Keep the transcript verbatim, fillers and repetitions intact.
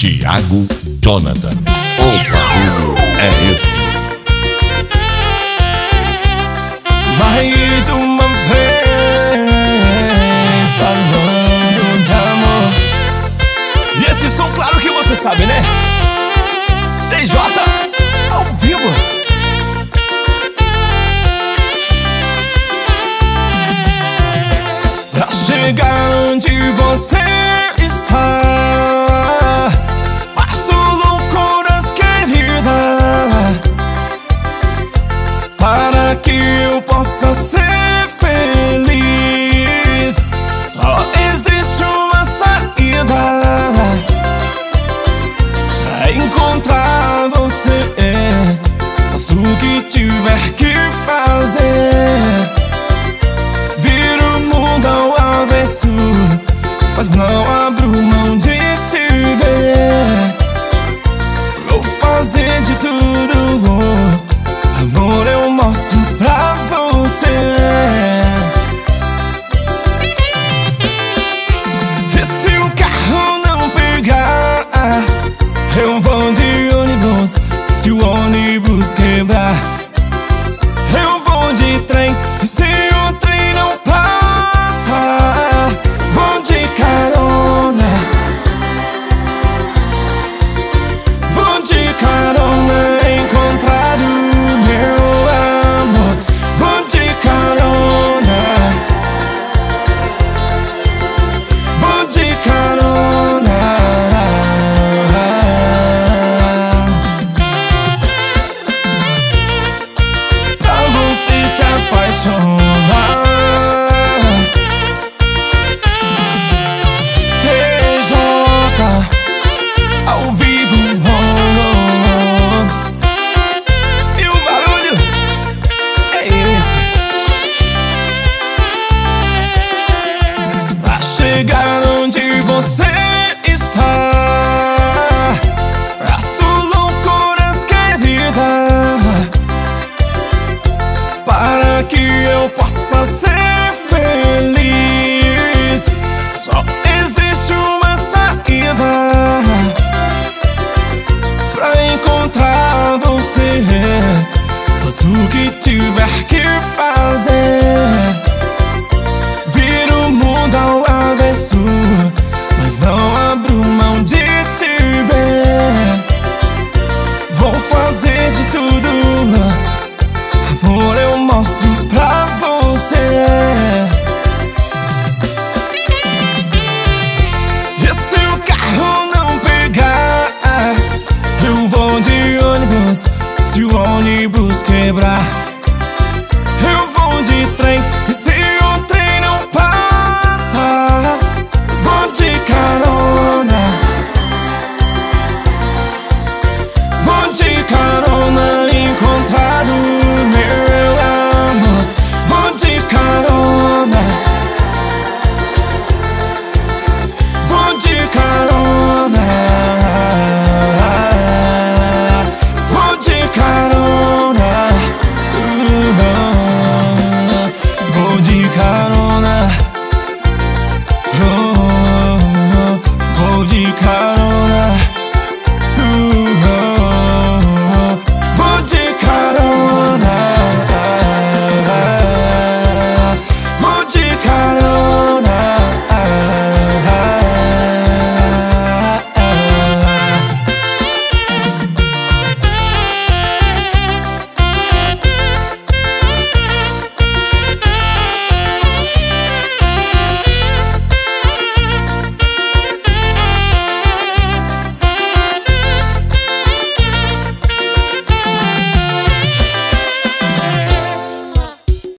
Thiago Jonathan. O barulho é esse. Mais uma vez falando de amor. E esse som, claro que você sabe, né? T J ao vivo. Pra chegar onde você está, faço loucuras, querida, para que eu possa ser feliz. Só existe uma saída pra encontrar você. Faço o que tiver que fazer, viro o mundo ao avesso, mas não